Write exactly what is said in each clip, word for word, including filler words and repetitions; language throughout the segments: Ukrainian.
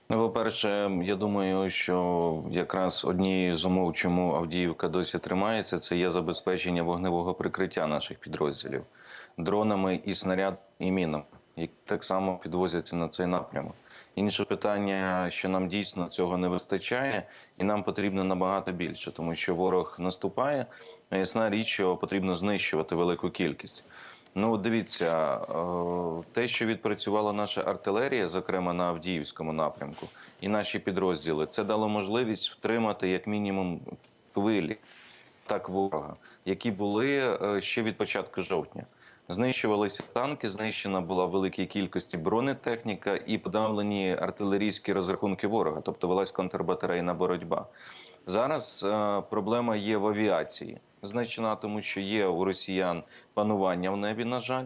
Ну, по-перше, я думаю, що якраз однією з умов, чому Авдіївка досі тримається, це є забезпечення вогневого прикриття наших підрозділів дронами і снаряд і мінами, які так само підвозяться на цей напрямок. Інше питання, що нам дійсно цього не вистачає, і нам потрібно набагато більше, тому що ворог наступає. А ясна річ, що потрібно знищувати велику кількість. Ну, дивіться, е, те, що відпрацювала наша артилерія, зокрема на Авдіївському напрямку, і наші підрозділи, це дало можливість втримати як мінімум хвилі так ворога, які були е, ще від початку жовтня. Знищувалися танки, знищена була в великій кількості бронетехніка і подавлені артилерійські розрахунки ворога, тобто велась контрбатарейна боротьба. Зараз е, проблема є в авіації, значна, тому що є у росіян панування в небі, на жаль,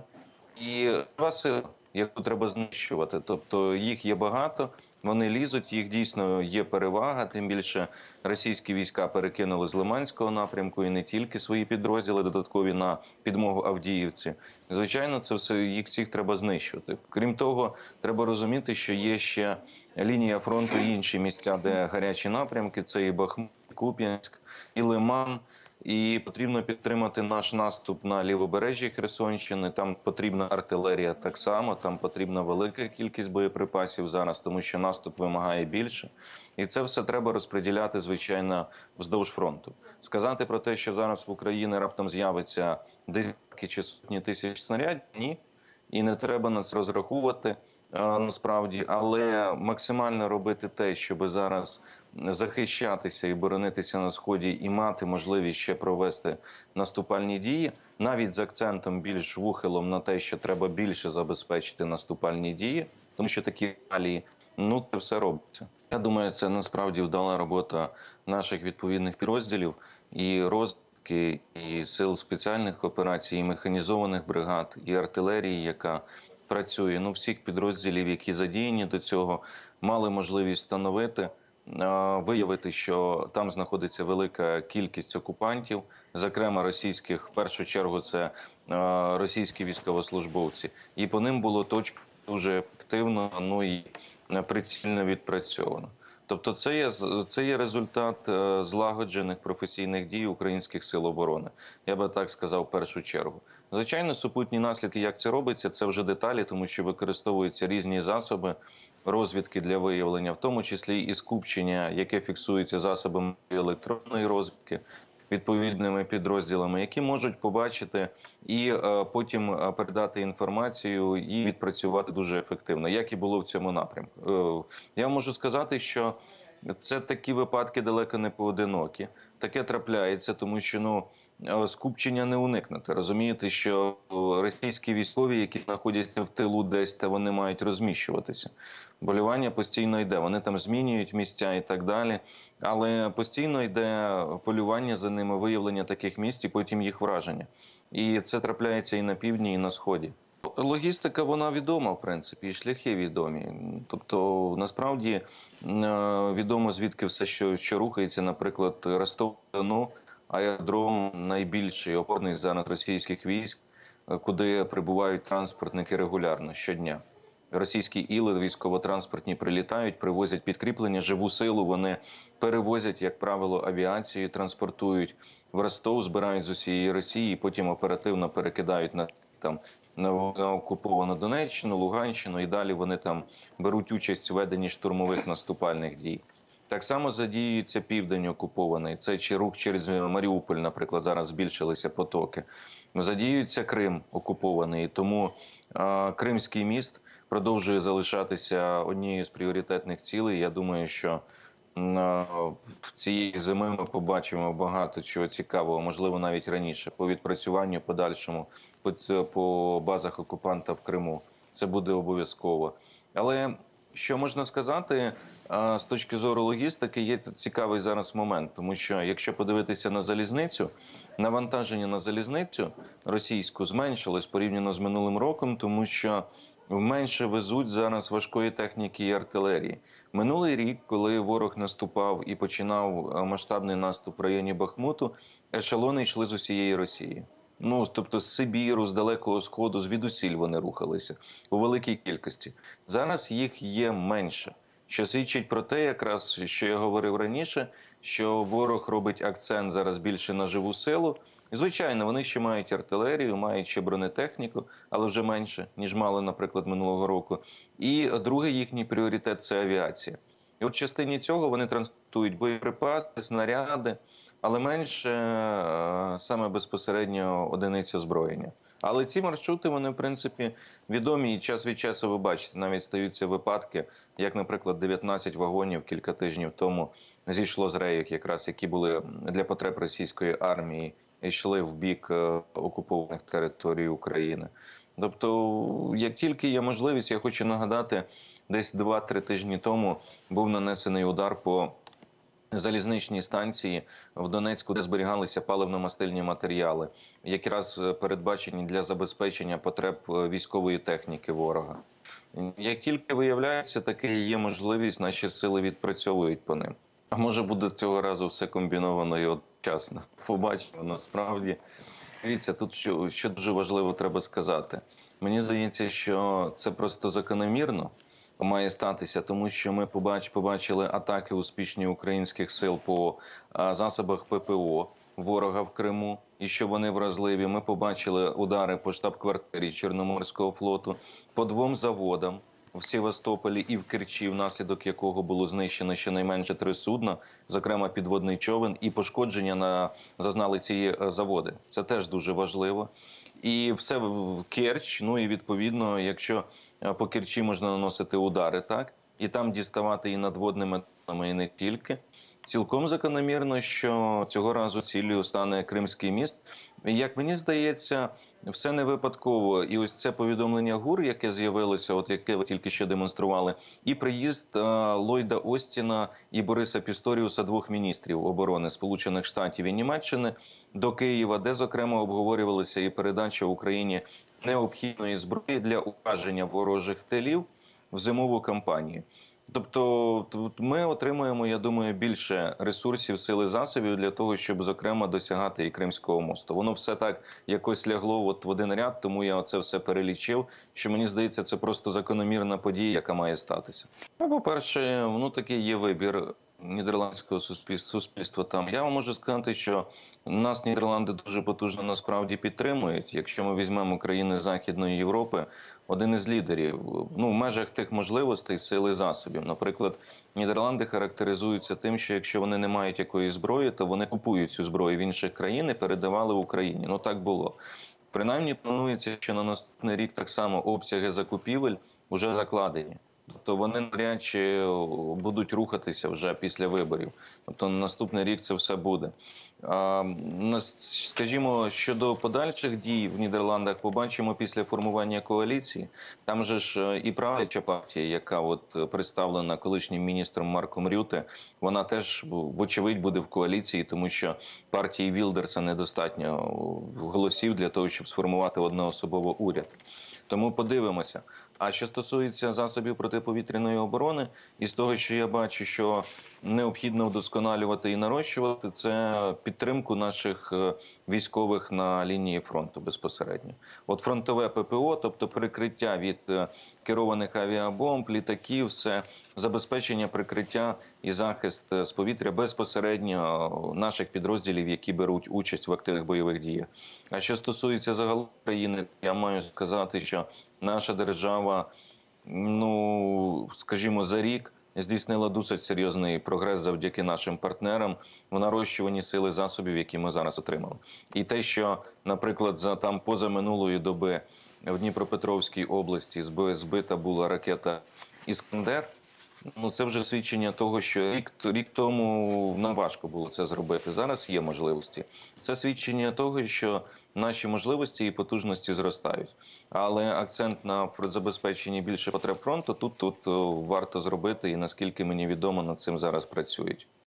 і два сили, яку треба знищувати. Тобто їх є багато, вони лізуть, їх дійсно є перевага. Тим більше російські війська перекинули з Лиманського напрямку і не тільки свої підрозділи додаткові на підмогу Авдіївці. Звичайно, це все їх всіх треба знищувати. Крім того, треба розуміти, що є ще лінія фронту і інші місця, де гарячі напрямки. Це і Бахмут, і Куп'янськ, і Лиман. І потрібно підтримати наш наступ на лівобережжі Херсонщини. Там потрібна артилерія так само, там потрібна велика кількість боєприпасів зараз, тому що наступ вимагає більше. І це все треба розподіляти, звичайно, вздовж фронту. Сказати про те, що зараз в Україні раптом з'явиться десятки чи сотні тисяч снарядів – ні. І не треба на це розраховувати. Насправді, але максимально робити те, щоб зараз захищатися і боронитися на сході, і мати можливість ще провести наступальні дії, навіть з акцентом більш вухилом на те, що треба більше забезпечити наступальні дії, тому що такі реалії, ну це все робиться. Я думаю, це насправді вдала робота наших відповідних підрозділів і розвідки, і сил спеціальних операцій, і механізованих бригад, і артилерії, яка працює. Ну, всіх підрозділів, які задіяні до цього, мали можливість встановити, виявити, що там знаходиться велика кількість окупантів, зокрема російських, в першу чергу це російські військовослужбовці. І по ним було точно дуже ефективно, ну і прицільно відпрацьовано. Тобто це є, це є результат злагоджених професійних дій українських сил оборони. Я би так сказав в першу чергу. Звичайно, супутні наслідки, як це робиться, це вже деталі, тому що використовуються різні засоби розвідки для виявлення, в тому числі і скупчення, яке фіксується засобами електронної розвідки, відповідними підрозділами, які можуть побачити і е, потім передати інформацію і відпрацювати дуже ефективно, як і було в цьому напрямку. Е, я можу сказати, що це такі випадки далеко не поодинокі. Таке трапляється, тому що ну скупчення не уникнути. Розумієте, що російські військові, які знаходяться в тилу десь, та вони мають розміщуватися. Полювання постійно йде, вони там змінюють місця і так далі, але постійно йде полювання за ними, виявлення таких місць і потім їх враження. І це трапляється і на півдні, і на сході. Логістика, вона відома, в принципі, і шляхи відомі. Тобто, насправді, відомо, звідки все, що, що рухається, наприклад, Ростов-на-Дону, аеродром найбільший опорний зараз російських військ, куди прибувають транспортники регулярно, щодня. Російські іли військово-транспортні прилітають, привозять підкріплення, живу силу, вони перевозять, як правило, авіацію, транспортують в Ростов, збирають з усієї Росії, і потім оперативно перекидають на там на окуповану Донеччину, Луганщину, і далі вони там беруть участь у веденні штурмових наступальних дій. Так само задіюється південь окупований. Це чи рух через Маріуполь, наприклад, зараз збільшилися потоки. Задіюється Крим окупований, тому а, Кримський міст продовжує залишатися однією з пріоритетних цілей. Я думаю, що а, цієї зими ми побачимо багато чого цікавого, можливо, навіть раніше, по відпрацюванню подальшому по, по базах окупанта в Криму. Це буде обов'язково. Але що можна сказати, з точки зору логістики, є цікавий зараз момент, тому що якщо подивитися на залізницю, навантаження на залізницю російську зменшилось порівняно з минулим роком, тому що менше везуть зараз важкої техніки і артилерії. Минулий рік, коли ворог наступав і починав масштабний наступ в районі Бахмуту, ешелони йшли з усієї Росії. Ну, тобто з Сибіру, з Далекого Сходу, звідусіль вони рухалися у великій кількості. Зараз їх є менше. що свідчить про те, якраз що я говорив раніше, що ворог робить акцент зараз більше на живу силу. І, звичайно, вони ще мають артилерію, мають ще бронетехніку, але вже менше, ніж мали, наприклад, минулого року. І другий їхній пріоритет – це авіація. І от в частині цього вони транспортують боєприпаси, снаряди, але менше е, саме безпосередньо одиниці озброєння. Але ці маршрути, вони, в принципі, відомі, і час від часу ви бачите, навіть стаються випадки, як, наприклад, дев'ятнадцять вагонів кілька тижнів тому зійшло з рейок, якраз які були для потреб російської армії, і йшли в бік е, окупованих територій України. Тобто, як тільки є можливість, я хочу нагадати, десь два-три тижні тому був нанесений удар по залізничній станції в Донецьку, де зберігалися паливно-мастильні матеріали, якраз передбачені для забезпечення потреб військової техніки ворога. Як тільки виявляється, таке є можливість, наші сили відпрацьовують по ним. А може буде цього разу все комбіновано і одночасно. Побачимо насправді. Дивіться, тут що, що дуже важливо треба сказати. Мені здається, що це просто закономірно має статися, тому що ми побач, побачили атаки успішні українських сил по а, засобах ППО ворога в Криму, і що вони вразливі. Ми побачили удари по штаб-квартирі Чорноморського флоту, по двом заводам в Севастополі і в Керчі, внаслідок якого було знищено щонайменше три судна, зокрема підводний човен, і пошкодження на зазнали ці заводи. Це теж дуже важливо. І все в Керч, ну і відповідно, якщо по Керчі можна наносити удари, так, і там діставати і надводними, і не тільки. Цілком закономірно, що цього разу ціллю стане Кримський міст. І, як мені здається, все не випадково. І ось це повідомлення ГУР, яке з'явилося, от яке ви тільки що демонстрували, і приїзд а, Ллойда Остіна і Бориса Пісторіуса, двох міністрів оборони Сполучених Штатів і Німеччини, до Києва, де, зокрема, обговорювалися і передача Україні необхідної зброї для ураження ворожих тилів в зимову кампанію. Тобто ми отримуємо, я думаю, більше ресурсів, сили, засобів для того, щоб, зокрема, досягати і Кримського мосту. Воно все так якось лягло от в один ряд, тому я це все перелічив, що мені здається, це просто закономірна подія, яка має статися. Ну, по-перше, ну такий є вибір нідерландського суспільства там. Я вам можу сказати, що нас Нідерланди дуже потужно насправді підтримують. Якщо ми візьмемо країни Західної Європи, один із лідерів, ну, в межах тих можливостей, сили, засобів. Наприклад, Нідерланди характеризуються тим, що якщо вони не мають якоїсь зброї, то вони купують цю зброю в інших країн і передавали Україні. Ну, так було. Принаймні, планується, що на наступний рік так само обсяги закупівель вже закладені. Тобто вони навряд чи будуть рухатися вже після виборів. Тобто на наступний рік це все буде. А, скажімо, щодо подальших дій в Нідерландах, побачимо після формування коаліції. Там же ж і правляча партія, яка от представлена колишнім міністром Марком Рюте, вона теж, вочевидь, буде в коаліції, тому що партії Вілдерса недостатньо голосів для того, щоб сформувати одноособово уряд. Тому подивимося. А що стосується засобів протиповітряної оборони, із того, що я бачу, що необхідно вдосконалювати і нарощувати, це підтримку наших військових на лінії фронту безпосередньо. От фронтове ППО, тобто прикриття від керованих авіабомб, літаків, все забезпечення прикриття і захист з повітря безпосередньо наших підрозділів, які беруть участь в активних бойових діях. А що стосується загалом країни, я маю сказати, що наша держава, ну, скажімо, за рік здійснила досить серйозний прогрес завдяки нашим партнерам в нарощуванні сили засобів, які ми зараз отримали. І те, що, наприклад, за там позаминулої доби в Дніпропетровській області збита була ракета «Іскандер», ну, це вже свідчення того, що рік, рік тому нам важко було це зробити. Зараз є можливості. Це свідчення того, що наші можливості і потужності зростають. Але акцент на забезпеченні більше потреб фронту тут, тут варто зробити, і наскільки мені відомо, над цим зараз працюють.